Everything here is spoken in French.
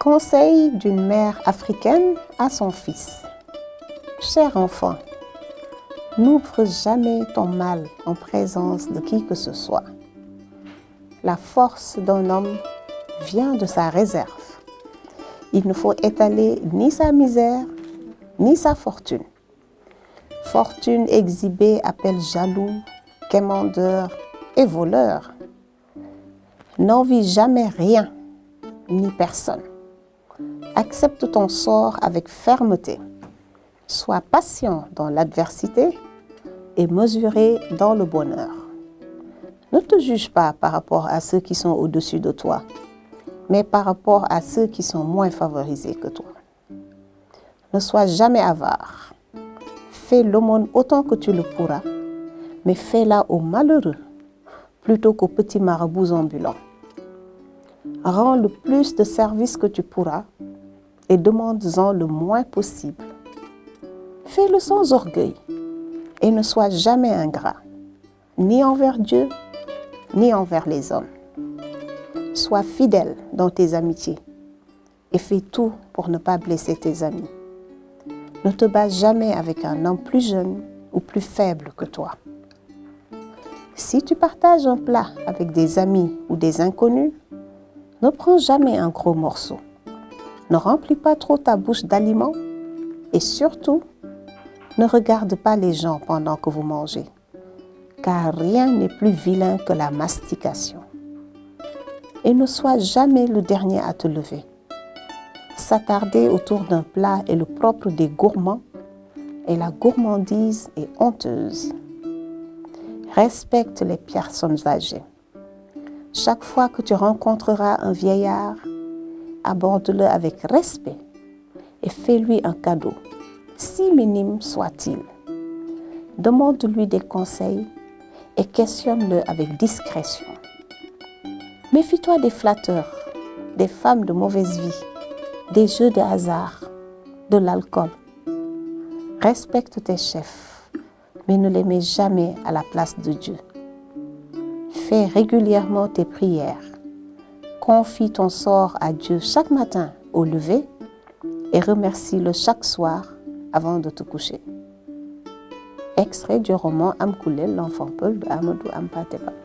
Conseil d'une mère africaine à son fils. Cher enfant, n'ouvre jamais ton mal en présence de qui que ce soit. La force d'un homme vient de sa réserve. Il ne faut étaler ni sa misère, ni sa fortune. Fortune exhibée appelle jaloux, quémandeur et voleur. N'envie jamais rien, ni personne. Accepte ton sort avec fermeté. Sois patient dans l'adversité et mesuré dans le bonheur. Ne te juge pas par rapport à ceux qui sont au-dessus de toi, mais par rapport à ceux qui sont moins favorisés que toi. Ne sois jamais avare. Fais l'aumône autant que tu le pourras, mais fais-la aux malheureux plutôt qu'aux petits marabouts ambulants. Rends le plus de services que tu pourras et demande-en le moins possible. Fais-le sans orgueil et ne sois jamais ingrat, ni envers Dieu, ni envers les hommes. Sois fidèle dans tes amitiés et fais tout pour ne pas blesser tes amis. Ne te bats jamais avec un homme plus jeune ou plus faible que toi. Si tu partages un plat avec des amis ou des inconnus, ne prends jamais un gros morceau. Ne remplis pas trop ta bouche d'aliments et surtout, ne regarde pas les gens pendant que vous mangez, car rien n'est plus vilain que la mastication. Et ne sois jamais le dernier à te lever. S'attarder autour d'un plat est le propre des gourmands et la gourmandise est honteuse. Respecte les personnes âgées. Chaque fois que tu rencontreras un vieillard, aborde-le avec respect et fais-lui un cadeau, si minime soit-il. Demande-lui des conseils et questionne-le avec discrétion. Méfie-toi des flatteurs, des femmes de mauvaise vie, des jeux de hasard, de l'alcool. Respecte tes chefs, mais ne les mets jamais à la place de Dieu. Fais régulièrement tes prières. Confie ton sort à Dieu chaque matin au lever et remercie-le chaque soir avant de te coucher. Extrait du roman Amkoulel, l'enfant Peul de Amadou Ampateba.